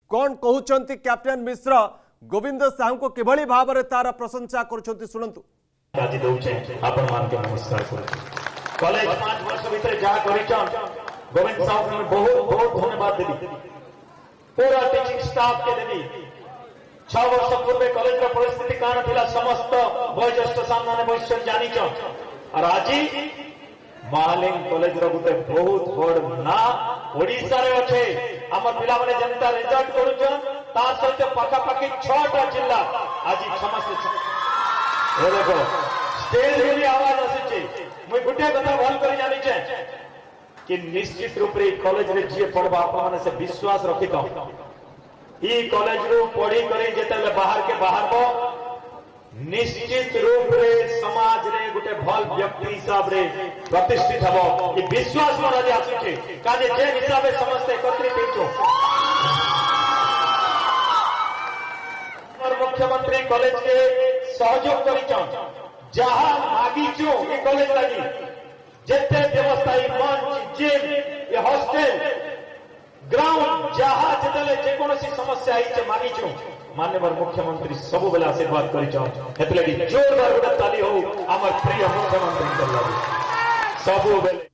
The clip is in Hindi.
कौन कहउचंती कैप्टेन मिश्र गोविंद साहू को किभली भाव में तार प्रशंसा करुछंती सुनंतु। राजी दउछे आपण मान के नमस्कार करू। कॉलेज 5 वर्ष भीतर जहा करिछन गोविंद साहू को बहुत बहुत धन्यवाद देबी। पूरा टीचिंग स्टाफ के देबी। 6 वर्ष पूर्व कॉलेज रो परिस्थिति कान थिला समस्त वयोज्येष्ठ सामने भविष्य जानी छ और आज महालिंग कॉलेज रो गुटे बहुत बड़ ना ओडिसा रे अछि। हमर पिला माने जनता रिजल्ट करूछन तार सहित पाखा पाखी 6टा जिल्ला आज समस्त ए देखो स्टेज हेली आवाज आसी मुई गुटे कथा भल करी जानी छे कि निश्चित रूप रे कॉलेज रे जे पढ़बा आप माने से विश्वास रखी तो ई कॉलेज रो पढ़ी करी जेते बाहर के बाहर को निश्चित रूप रे समाज रे गुटे भल व्यक्ति हिसाब रे प्रतिष्ठित हबो ई विश्वास मोर आज आसी छे काजे जे हिसाबे समस्त एकत्रित हेचो। और मुख्यमंत्री कॉलेज के सहयोग करिछन जहां मागीचो ए कॉलेज लागि जेते व्यवस्था ई मंच जिम ए हॉस्टल ग्राउंड जहां जेतले जे कोनोसी समस्या आई छे मागीचो माननीय मुख्यमंत्री सब बेला आशीर्वाद करिछन एतले जोरदार गोटे ताली हो हमर प्रिय मुख्यमंत्री सब बेले।